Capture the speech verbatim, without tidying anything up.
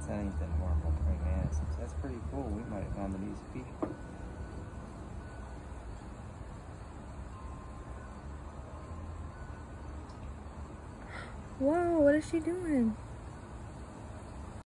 that ain't the normal praying mantis. That's pretty cool. We might have found an easy feed. Whoa, what is she doing?